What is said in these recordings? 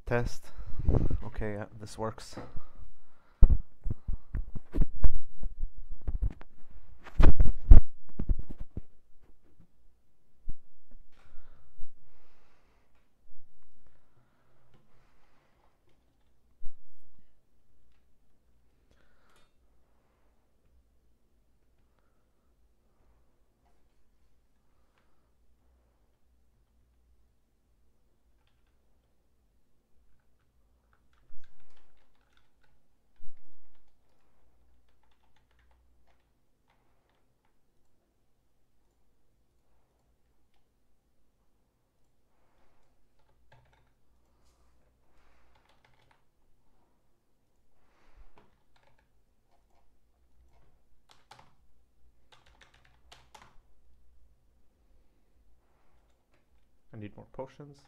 Test. Okay, yeah, this works. I need more potions.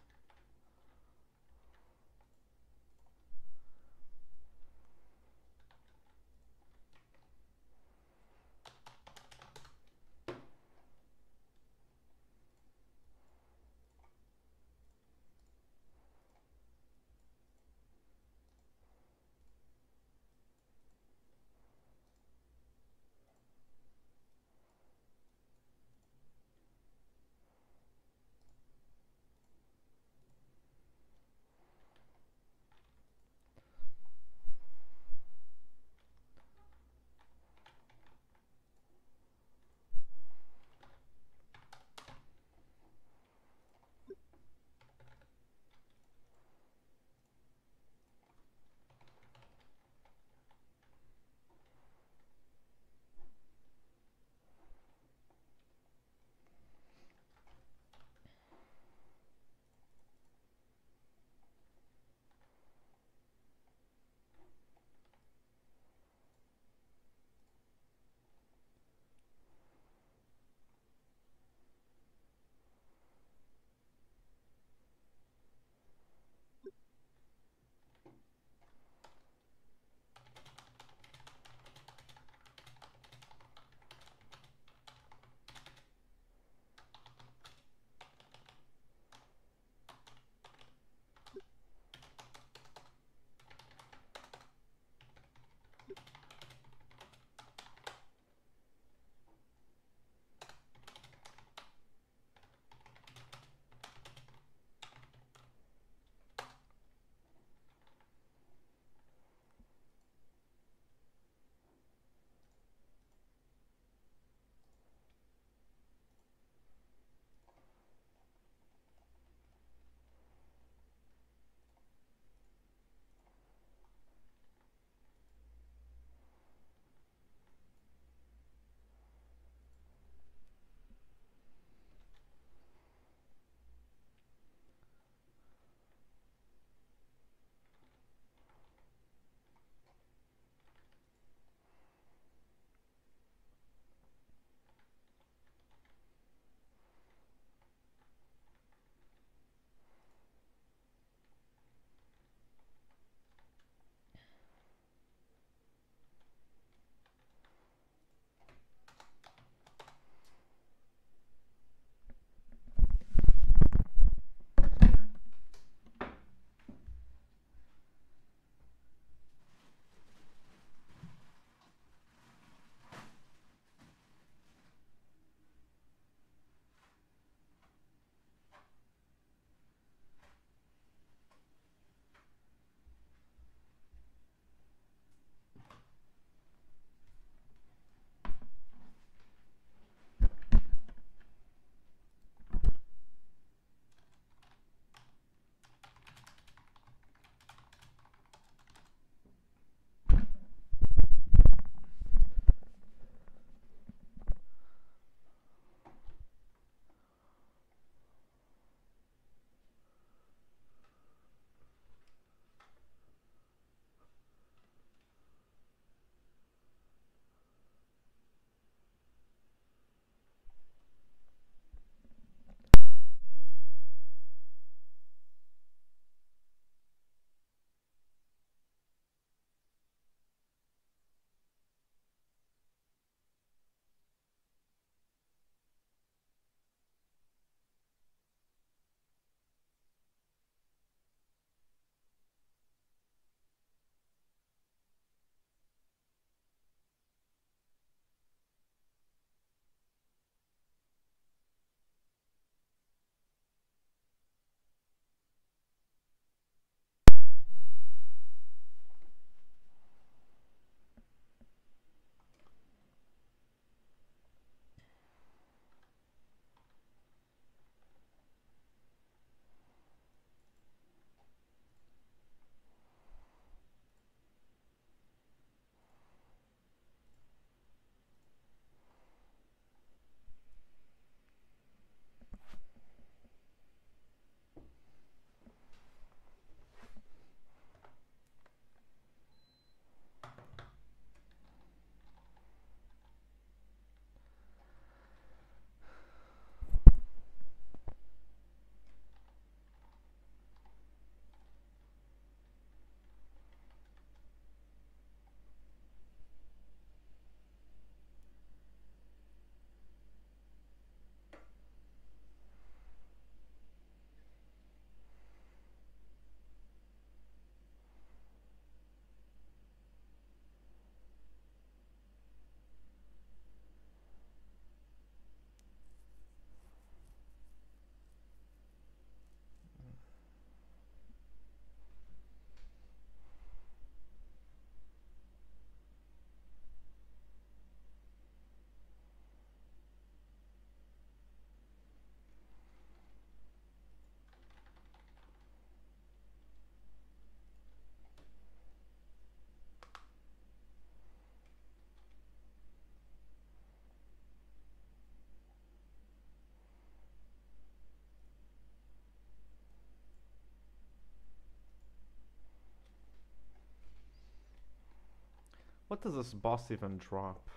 What does this boss even drop?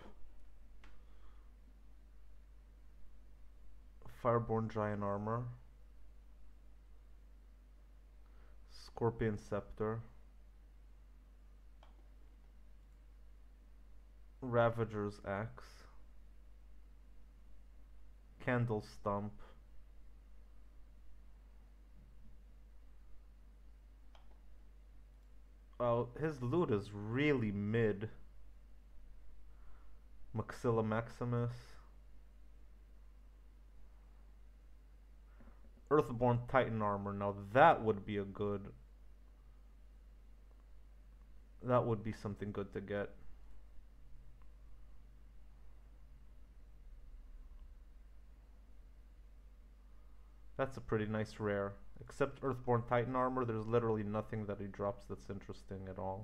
Fireborn Giant Armor. Scorpion Scepter. Ravager's Axe. Candle Stump. Well, his loot is really mid. Maxilla Maximus. Earthborn Titan Armor. Now that would be a good... That would be something good to get. That's a pretty nice rare. Except Earthborn Titan Armor, there's literally nothing that he drops that's interesting at all.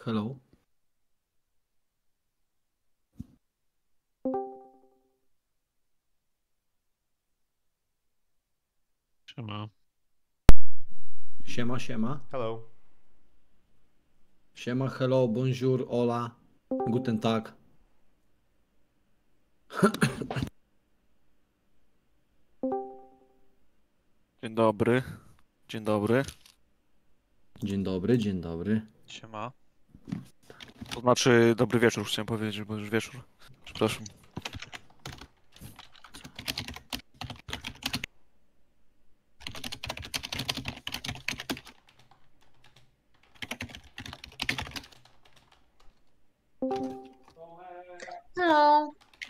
Hello. Siema. Siema, siema. Hello. Siema, hello, bonjour, hola, guten tag. Dzień dobry. Dzień dobry. Dzień dobry, dzień dobry. Siema. To znaczy dobry wieczór chciałem powiedzieć, bo już wieczór. Przepraszam. Hello.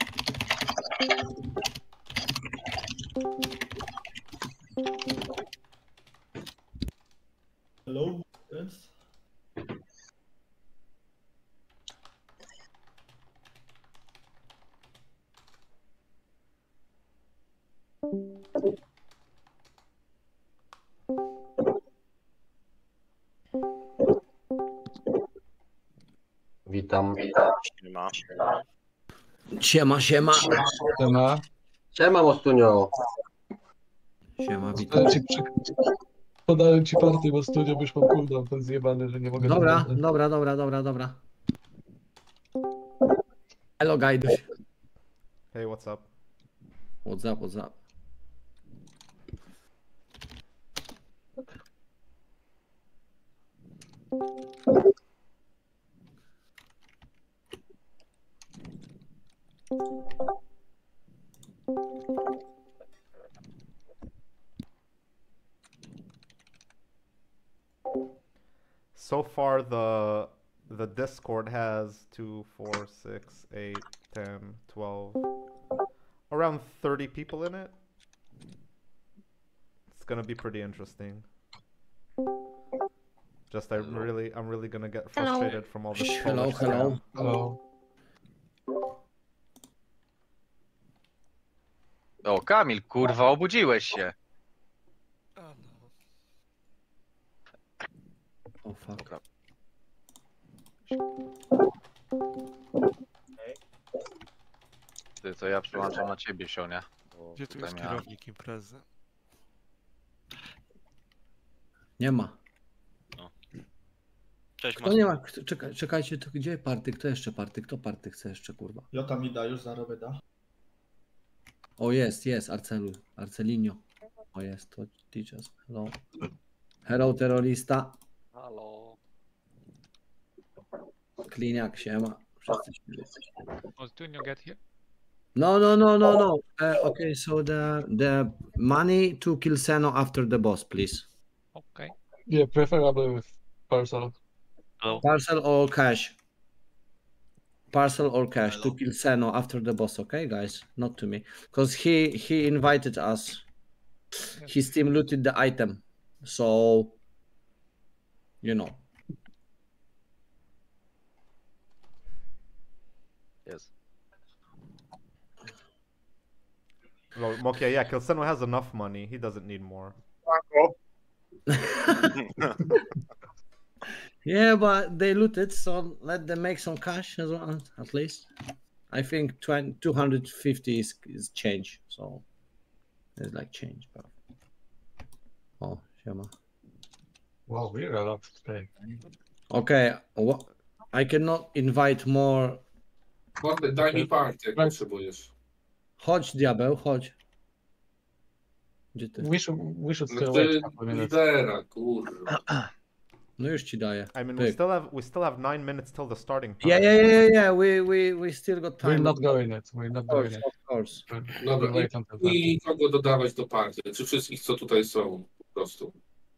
Hello, friends. Witam. Siema. Siema, siema. Siema. Siema, Mostunio. Siema, witam. Podałem ci partię, bo studio już mam cooldown, ten zjebany, że nie mogę... Dobra, zagrać. dobra. Hello, Gajduś. Hey, what's up? What's up? So far, the Discord has 2, 4, 6, 8, 10, 12, around 30 people in it. It's gonna be pretty interesting. Just I'm really gonna get Hello. frustrated from all this. Hello, Polish hello. spam. Hello. O, Kamil, kurwa, obudziłeś się. Oh fuck. Ty, to ja przełączam na ciebie, Sionia. Bo Gdzie tu tutaj jest miałem- kierownik imprezy? Nie ma. Cześć, Kto nie ma? Czekajcie, to gdzie party? Kto jeszcze party? Kto party chce jeszcze, kurwa? Jota mi da, już zarobię da. O, jest, Arcelinio. O, jest, to teachers. Hello. Hello, terrorista. Halo. Kliniak, siema. Wszyscy śmieją. Mostunio get here? No. Okay, so the money to kill Seno after the boss, please. Okay. Yeah, preferably with parcel. Parcel or cash? Parcel or cash to kill Seno after the boss, okay, guys? Not to me. Because he invited us. His team looted the item. So, you know. Jest. Well, Mokia, yeah, Kilseno has enough money. He doesn't need more. Yeah, but they looted, so let them make some cash as well, at least. I think 250 is change, so it's like change. But... Oh, siema. Wow, we're a lot today. Okay, I cannot invite more. Mordy, daj mi partię, jak potrzebujesz. Chodź, diabeł, chodź. Gdzie ty? We should No still ty wait a couple minutes. lidera, kurwa. No już ci daję. I mean, Pyk. we still have 9 minutes till the starting time. Yeah. We still got time. We're not going it. We're not Of going course, it. of course. Dobra, We'll wait until i kogo dodawać do partii? Czy wszystkich, co tutaj są, po prostu?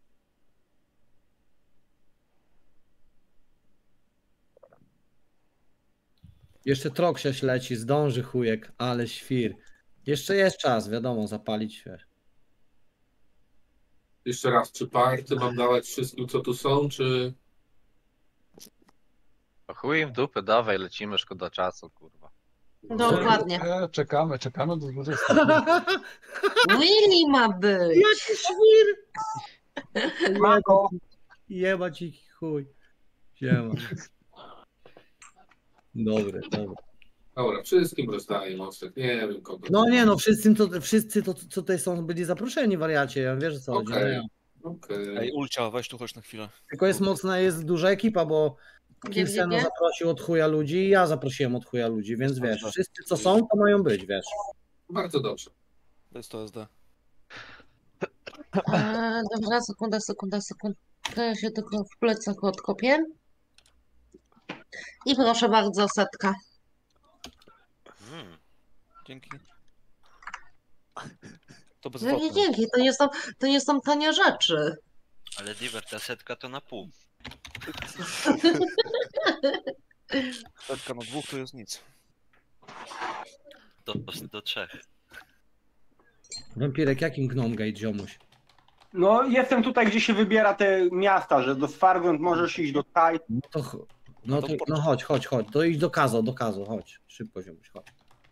Jeszcze Troksiaś leci, zdąży chujek, ale świr. Jeszcze jest czas, wiadomo, zapalić się. Jeszcze raz, czy party mam dawać wszystkim, co tu są, czy... O chuj im w dupę, dawaj, lecimy, szkoda czasu, kurwa. Dokładnie. Czekamy do 20. Willy ma być. Jaki świr! Jeba ci chuj. Siema. Dobry, dobry. Dobra, wszystkim rozdaję mostek. Nie wiem kogo. No nie no, wszyscy to, co tutaj są, byli zaproszeni, wariacie, ja wiesz o co chodzi. Okej. No, Okej. Ej, Ulcia, weź tu chodź na chwilę. tylko jest mocna, jest duża ekipa, bo Kilseno Gdzie? zaprosił od chuja ludzi i ja zaprosiłem od chuja ludzi, więc wiesz, Dobrze. wszyscy co są, to mają być, wiesz. Bardzo dobrze. To jest to SD. Dobra, sekunda. Ja się tylko w plecach odkopię. I proszę bardzo, setka. Dzięki. To No bezwzględnie. nie dzięki, to nie są tanie rzeczy. Ale Diver, ta setka to na pół. Setka na 2 to jest nic. Do 3. Wampirek, jakim Gnome Gate, ziomuś? No, jestem tutaj, gdzie się wybiera te miasta, że do Swargond możesz iść do Kaj. No chodź, to idź do Kazo, chodź. Szybko, ziomuś, chodź.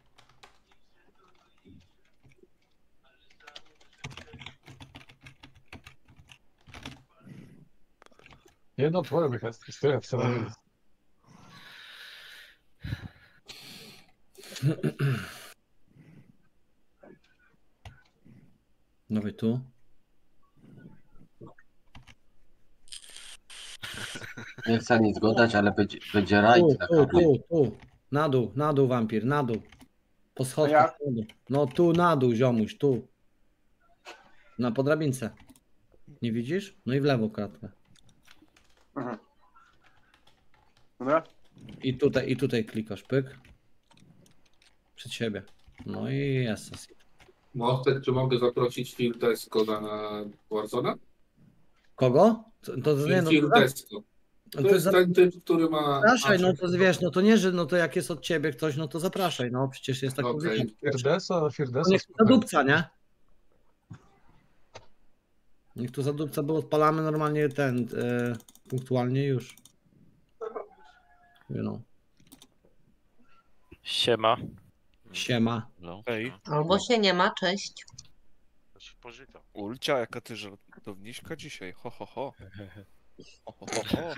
Jedno twoje jest tyle w samym. Dawaj tu. Nie chcę nic gadać, ale będzie rajd na kablu. Tu. Na dół, wampir, na dół. Po schodkach, jak? na dół. No tu, na dół, ziomuś, tu. Po drabince. Nie widzisz? No i w lewo kratkę. Mhm. Dobra? I tutaj klikasz, pyk. Przed siebie. No i jest. Mostek, czy mogę zaprosić Phil Tesco na Warzona? Kogo? To nie, no Phil Tesco. To to jest ten typ, który ma... zapraszaj, no to wiesz, no to nie, że no to jak jest od ciebie ktoś, no to zapraszaj, no przecież jest tak powiedziane. Firdesa, To niech tu zadupca, nie? Niech tu zadupca, bo odpalamy normalnie punktualnie już. You know. Siema. Siema. Ej, Albo się nie ma, cześć. Ulcia, jaka ty żartowniczka dzisiaj. Ho, ho, ho. Ho, ho, ho, ho.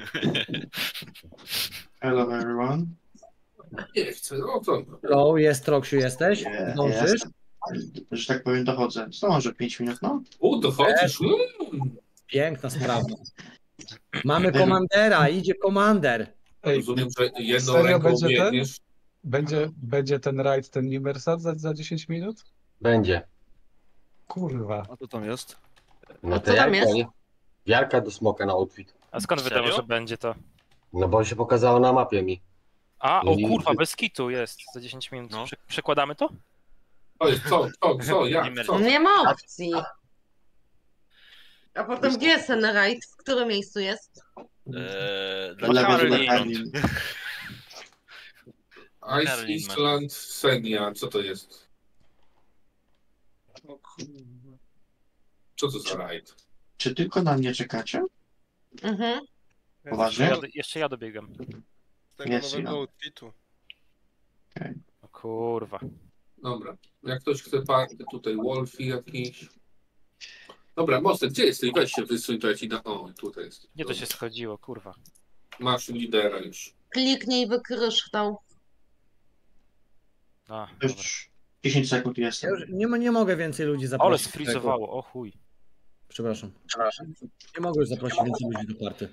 Hello everyone. Nie chcę, no to... Hello, jest Troksiu, jesteś? Dążysz? Że tak powiem, dochodzę. Zdążę 5 minut, no. Dochodzisz? Piękna sprawa. Mamy komandera, idzie komander. Ej, Rozumiem, że jedną serio ręką będzie ten? biegniesz. Będzie ten rajd, ten Nimersat za 10 minut? Będzie. Kurwa. A to tam jest? No Co to tam jajka, jest? nie? Jarka do smoka na outfit. A skąd Serio? wiadomo, że będzie to? No bo się pokazało na mapie mi. A, o I- kurwa, bez kitu jest za 10 minut. No. Przekładamy to? To jest co, jak, co? Nie ma opcji. A potem gdzie jest ten rajd? W którym miejscu jest? Dla Karolin. Ice Karolin ma. Island Senia, co to jest? Co to za rajd? Czy tylko na mnie czekacie? Mhm. Poważnie? Jeszcze ja dobiegam. Jest O kurwa. Dobra, jak ktoś chce party, tutaj Wolfie jakiś. Dobra, Mostek, gdzie jesteś? Weź się wysuń, to ja ci da... O, tutaj jest. Nie to się schodziło, kurwa. Masz lidera już. Kliknij wykryształ. A, dobra. Już 10 sekund Ja jestem. już nie mogę więcej ludzi Ale zaprosić. sfrizowało, o chuj. Przepraszam. Nie mogę już zaprosić więcej ludzi do party.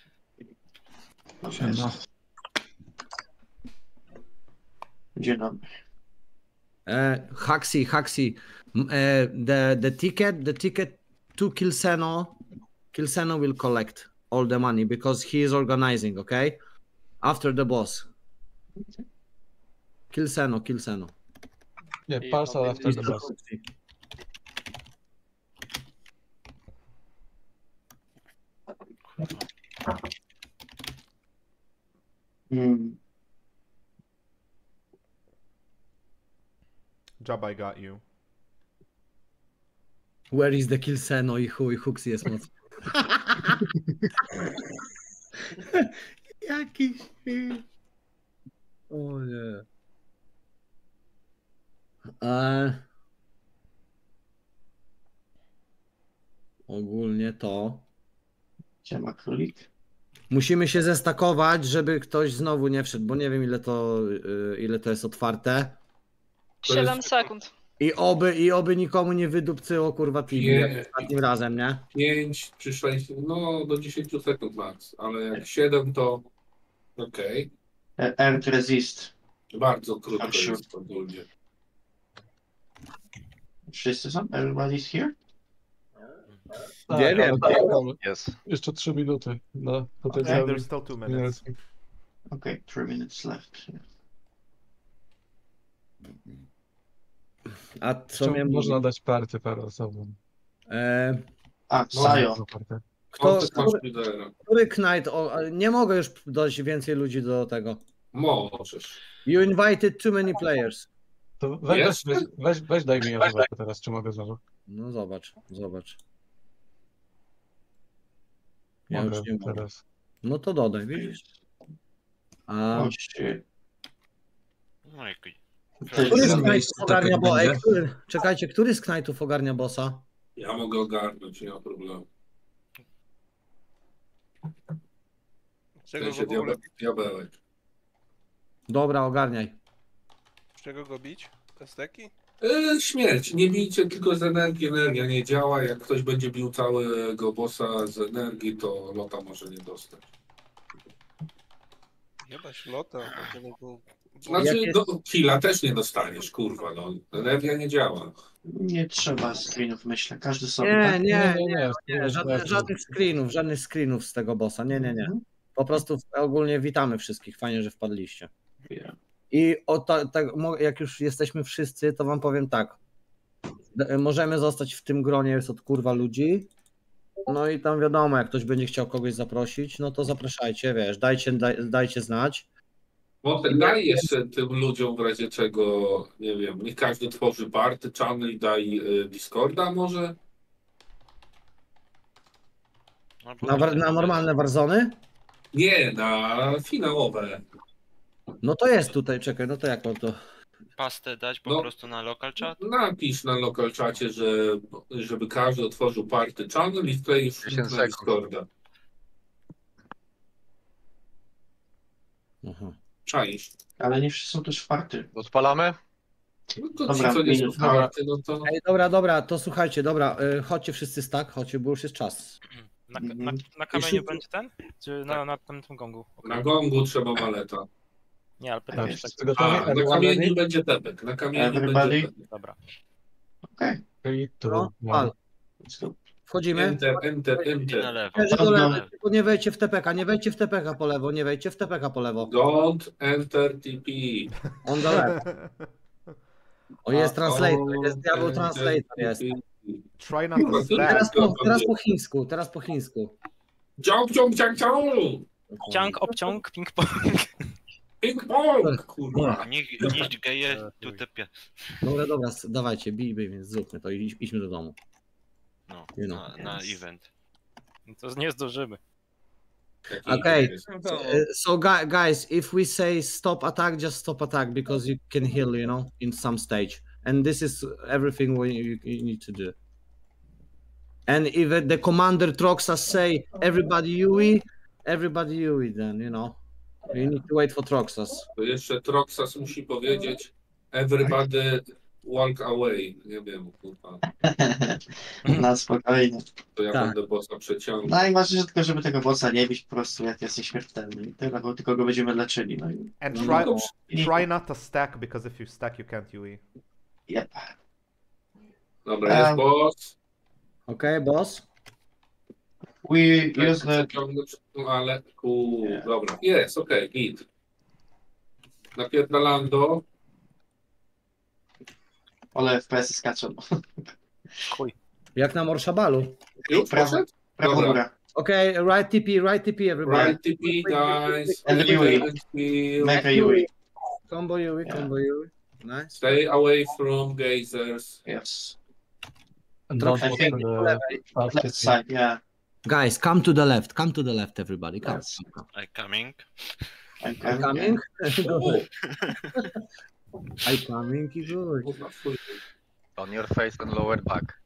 Dzień dobry. Haxi, the ticket to Kilseno will collect all the money because he is organizing, okay? After the boss. Kilseno. Nie, parcel after the boss. Job, I got you. Where is the Kilseno i chuj, Huxi jest mocny. Jakiś... O nie. Ogólnie to... Gdzie ma królik? Musimy się zestakować, żeby ktoś znowu nie wszedł, bo nie wiem ile to jest otwarte. 7 sekund. I oby nikomu nie wydupcyło kurwa team jak ostatnim razem, nie? 5 czy 6, no do 10 sekund max, ale jak 7 to okej. Earth resist. Bardzo krótko Sure. jest ogólnie. Wszyscy są? Everybody's here? Nie wiem. Jest. Jeszcze 3 minuty na Yeah, potencjalny there's still 2 minutes. finalski. Okay, 3 minutes left. A co mnie Można dać party parę osobom. A, Sajo. Który Knight? Nie mogę już dać więcej ludzi do tego. Możesz. You invited too many players. To Jest? weź daj mi ja zobaczę teraz, czy mogę znowu. No zobacz. Mogę już nie mogę. teraz. No to dodaj, widzisz? A Oh shit. No i kuj. który z Knightów ogarnia bossa? Czekajcie, który z Knightów ogarnia bossa? Ja mogę ogarnąć, nie ma problemu. Czego W sensie w ogóle, diabełek. Dobra, ogarniaj. z czego go bić? Steki? Śmierć. Nie bijcie tylko z energii. Energia nie działa. Jak ktoś będzie bił całego bossa z energii, to lota może nie dostać. Nie da się lota. Znaczy, killa też nie dostaniesz, kurwa. No. Energia nie działa. Nie trzeba screenów, myślę. Każdy sobie. Nie, żadnych screenów z tego bossa. Nie. Po prostu ogólnie witamy wszystkich. Fajnie, że wpadliście. I jak już jesteśmy wszyscy, to wam powiem tak. Możemy zostać w tym gronie, jest od kurwa ludzi. No i tam wiadomo, jak ktoś będzie chciał kogoś zaprosić, no to zapraszajcie, wiesz, dajcie znać. Motek, daj jeszcze tym ludziom w razie czego, nie wiem, niech każdy tworzy party, channel i daj Discorda może? Na normalne Warzony? Nie, na finałowe. No to jest tutaj, czekaj, no to jak mam to... Pastę dać po prostu na local chat? Napisz na local czacie, żeby każdy otworzył party channel i tutaj już 10 na Discorda. Czaisz. Ale nie wszyscy są też party. Odpalamy? No to Dobra, ci, co nie są minut. party, no to... Ej, dobra, to słuchajcie, chodźcie wszyscy stack, chodźcie, bo już jest czas. Na kamieniu będzie ten? Czy na tym gongu? Na gongu trzeba maleta. Nie, ale pytam Tak, się. Na kamieniu będzie tepek. Na kamieniu będzie tepek. Dobra. Okej. Wchodzimy. Enter. Tylko nie wejdźcie w TPK, po lewo, nie wejdźcie w TPK po lewo. Don't enter TP. On the left. O, jest translator, jest diabeł translator, jest. Try not to stack. Teraz po chińsku. Ciąg. Ciąg, obciąg, ping-pong. Ping-pong, kurwa. Niść geje, tu typie. Dobra, dawajcie, bij, więc zróbmy to i idźmy do domu. No, You know. na event. To nie zdążymy. Okay, so guys, if we say stop attack, just stop attack because you can heal, you know, in some stage. And this is everything you need to do. And if the commander Troxas say everybody UE, then, you know, you need to wait for Troxas. To jeszcze Troxas musi powiedzieć everybody walk away. Nie wiem, kurwa. Na spokojnie. To ja Tak. będę bossa przeciągnął. Najważniejsze tylko, żeby tego bossa nie bić, po prostu jak jest nieśmiertelny. I tyle, bo tylko go będziemy leczyli. No i... And no, try not to stack, because if you stack, you can't UE. Yep. Dobra, jest boss. Okay, boss? We use the... No ale, dobra, jest, okej, git. Napierdalando. Ale FPS skaczą. Chuj. Jak na Morshabalu. Już poszedł? Prawo Dobra. góra. Okay, right TP, everybody. Right TP, guys. And UE. Make a UE. Combo UE. Nice. Stay away from gazers. Yes. Don't I think left side, yeah. Guys, come to the left, everybody. Come. Yes. I coming. I'm Coming? Good. I coming, good. On your face and lower back.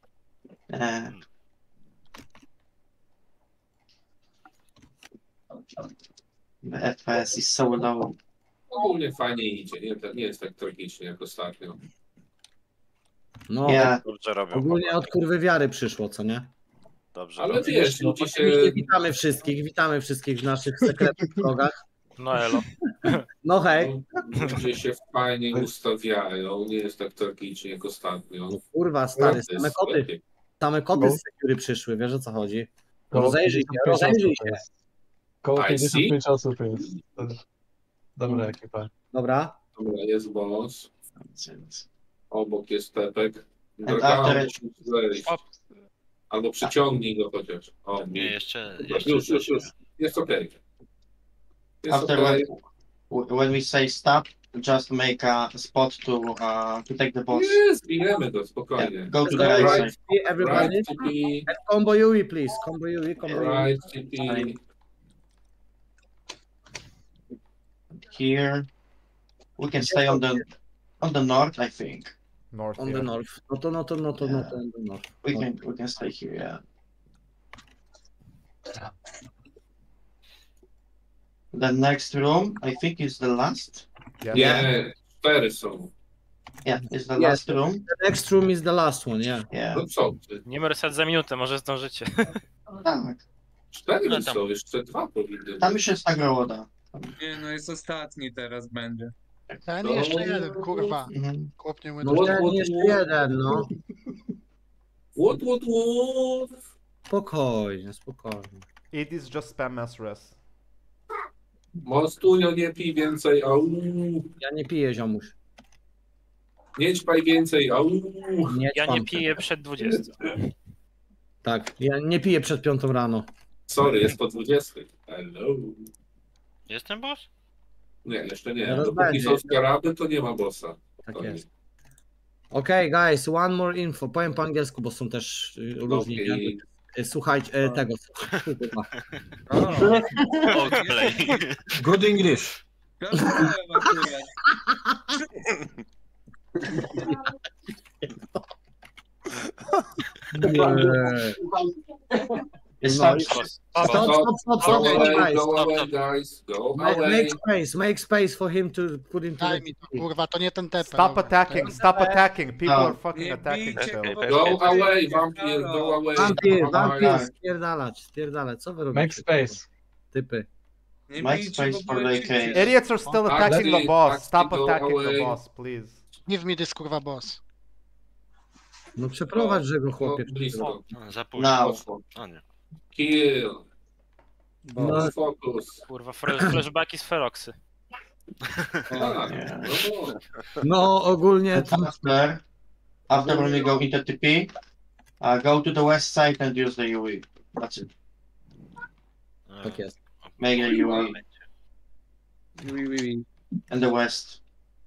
The FPS is so low. Ogólnie fajnie idzie, nie jest tak tragicznie jak ostatnio. No, Ja. Dobrze robią. ogólnie od kurwy wiary przyszło, co nie? Dobrze Ale robią. wiesz, ludzie się... Oczywiście witamy wszystkich w naszych sekretnych drogach. No elo. No hej. Ludzie się fajnie ustawiają, nie jest tak tragicznie jak ostatnio. No kurwa, stary, To jest same koty z Secury przyszły, wiesz o co chodzi? Rozejrzyj się. Koło I 55 osób jest. To dobra ekipa. Dobra. Dobra, jest boss. Obok jest tepek. after Dragana it- musisz zejść. Albo przyciągnij go chociaż. O, Nie, jeszcze Już. Jest okej. Jest After okej. when we say stop, just make a spot to take the boss. Nie, zbijemy go spokojnie. Yeah, go to the right side. Everybody. Right TP, And combo Yui, please. Combo Yui, combo Yui. right TP. Here, we can stay on the north, I think. North. On yeah. the north. No to on the north. We can stay here, yeah. The next room, I think, is the last. Yeah. Nie, 4 są. Yeah, it's the Yes. last room. The next room is the last one, yeah. Yeah. No co ty? Nie reset za minutę, może zdążycie. Tak. 4 No tam- są, jeszcze 2 powinny Tam być. już jest nagroda. Nie, no jest ostatni teraz będzie. A nie, jeszcze jeden, kurwa. Mhm. Chłopnie mu No what? Jeszcze jeden, no. What? Spokojnie. It is just spam SRS. Mostujo, nie pij więcej, au. Ja nie piję, ziomuś. Nie ćpaj więcej, au. Ja nie ćpam. piję przed 20. Tak, ja nie piję przed 5 rano. Sorry, jest po 20. Hello. Jest ten boss? Nie, jeszcze nie. Zaraz Dopóki będzie. są skaraby, to nie ma bossa. Tak To jest. Okay, guys, one more info. Powiem po angielsku, bo są też różni. Okej. Słuchajcie, tego. Kurwa. Outplay. Good English. It's No, stop. Stop, Go away, guys. go away, guys. Go away. Make space for him to put into Daj the... mi to, kurwa, to nie ten tepel. Stop dobra. attacking. People No. are fucking attacking still. Go away, vampire, go away. Vampir, spierdalać. Co wy robicie? Make space. Typy. Make space for the case. Idiots are still attacking the boss. Stop go attacking the away. boss, please. Nie w mid jest kurwa boss. No przeprowadź, że go chłopie. No, blisko. Za późno. Now. Poszło. O nie. Kill. No, Focus. Kurwa, flashbacki z Feroxy. Tak. Yeah. no ogólnie... After when we go into TP, go to the west side and use the UE. That's it. Tak jest. Make the UE Oui. and the west.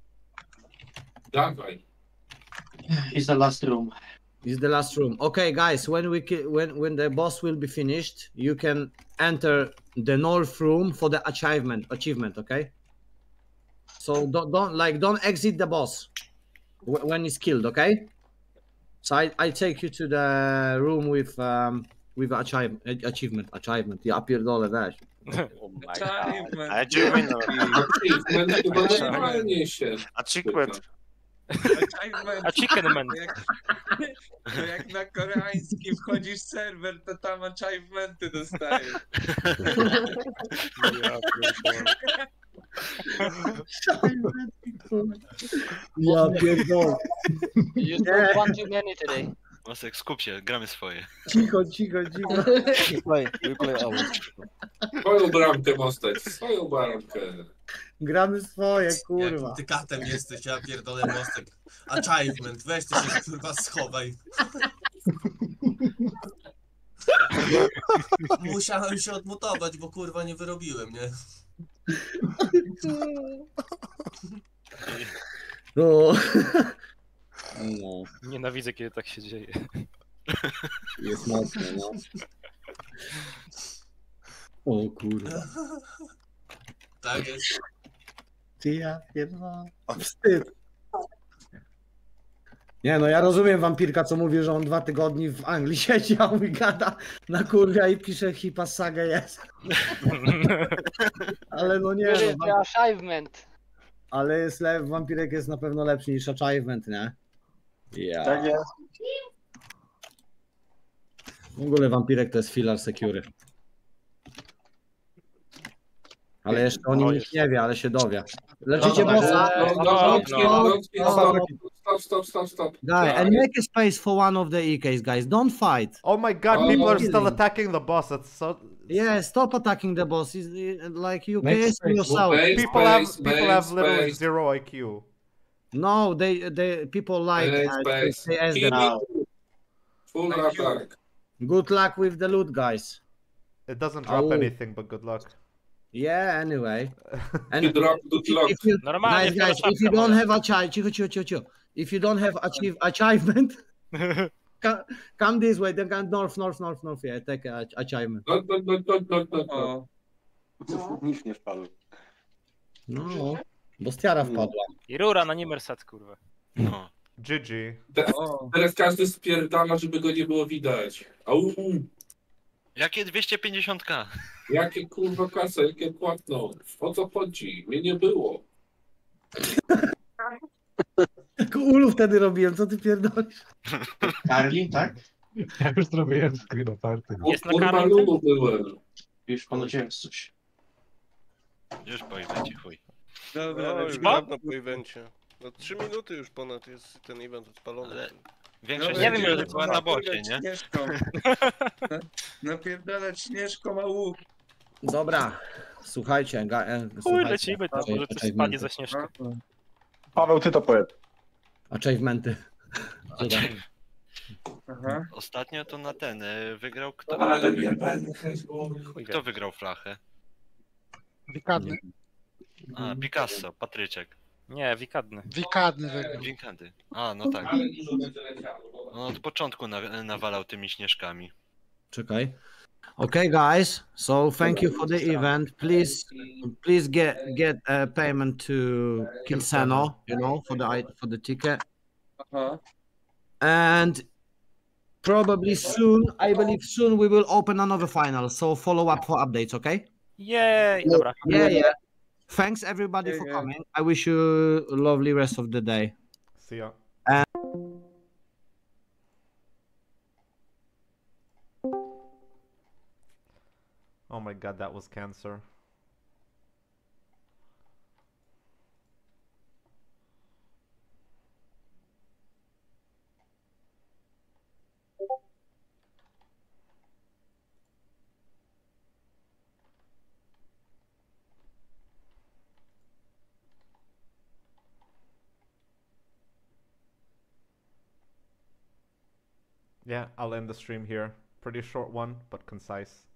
Dawaj. Is the last room. Is the last room. Okay, guys, when the boss will be finished, you can enter the north room for the achievement, okay? So don't exit the boss when he's killed, okay? So I take you to the room with achievement. Ja pierdolę, weź. Achievement. Achievement chyba normalnie się. Achievement. A chicken man. To jak na koreański wchodzisz w serwer, to tam achievementy dostajesz. Ja pierdolę. You don't want too many today. Mostek, skup się, gramy swoje. Cicho. We play ours. Swoją bramkę, Mostek, swoją bramkę. Gramy swoje, kurwa. Ty katem jesteś, ja pierdolę Mostek. Achievement, weź ty się kurwa schowaj. Musiałem się odmutować, bo kurwa nie wyrobiłem, nie? No. Nienawidzę, kiedy tak się dzieje. Jest mocno, no. O kurwa. Tak jest. Ty ja pierdolę. Wstyd. Nie no, ja rozumiem wampirka, co mówi, że on 2 tygodnie w Anglii siedział i gada na kurwia i pisze Hipa Saga jest. Ale no nie Where is no, the achievement? ale wampirek jest na pewno lepszy niż achievement, nie? Ja. Tak jest. W ogóle wampirek to jest filar secury. Ale jeszcze o nim nikt nie wie, ale się dowie. Leczycie bossa? Stop. Guy, and make a space for one of the EKs, guys. Don't fight. Oh my god, people are still attacking the boss. It's so... Yeah, stop attacking the boss. It's, like you Make case space. yourself. People have literally 0 IQ. No, they people like stay as them. Full attack. Good luck with the loot, guys. It doesn't drop Au. anything, but good luck. Yeah, anyway. And You drop good luck. if you, Normalnie guys, if you don't have cicho. If you don't have achievement, come this way. Then come north. Yeah, take achievement. No. Nic nie wpadł. No, bo stiara wpadła. I rura na Nimersat, kurwa. No. GG. Teraz każdy spierdala, żeby go nie było widać. Au. Jakie 250k? Jakie kurwa kasę, jakie płatno? O co chodzi? Mnie nie było. Tylko ulu wtedy robiłem, co ty pierdolisz? Karli, tak? Ja już zrobiłem screen oparty. Jest na Kurwa kartę? Lulu byłem. Już ponudziłem coś. Już po evencie, chuj. Dobra, No, już dawno po evencie. No 3 minuty już ponad jest ten event odpalony. Ale większość nie wiem, ludzi ile była na bocie, nie? Śnieżką. Napierdalać śnieżką, a łuk. Dobra, słuchajcie. Chuj, lecimy tam, może coś spadnie za śnieżkę. Paweł, ty to powiedz. Achievementy. Aha. Ostatnio to na ten wygrał kto? Ale mnie będę Kto wygrał flachę? Wikadny. A, Picasso, Patryczek. Nie, wikadny. Wikadny wygrał. Winkady. A, no tak. On od początku nawalał tymi śnieżkami. Czekaj. Okay, guys. So thank you for the event. Please get a payment to Kilseno, you know, for the ticket. Aha. And probably soon, I believe soon we will open another final. So follow up for updates, okay? Jej, dobra. Yeah. Thanks everybody for coming. I wish you a lovely rest of the day. See ya. Oh my god, that was cancer. Yeah, I'll end the stream here. Pretty short one, but concise.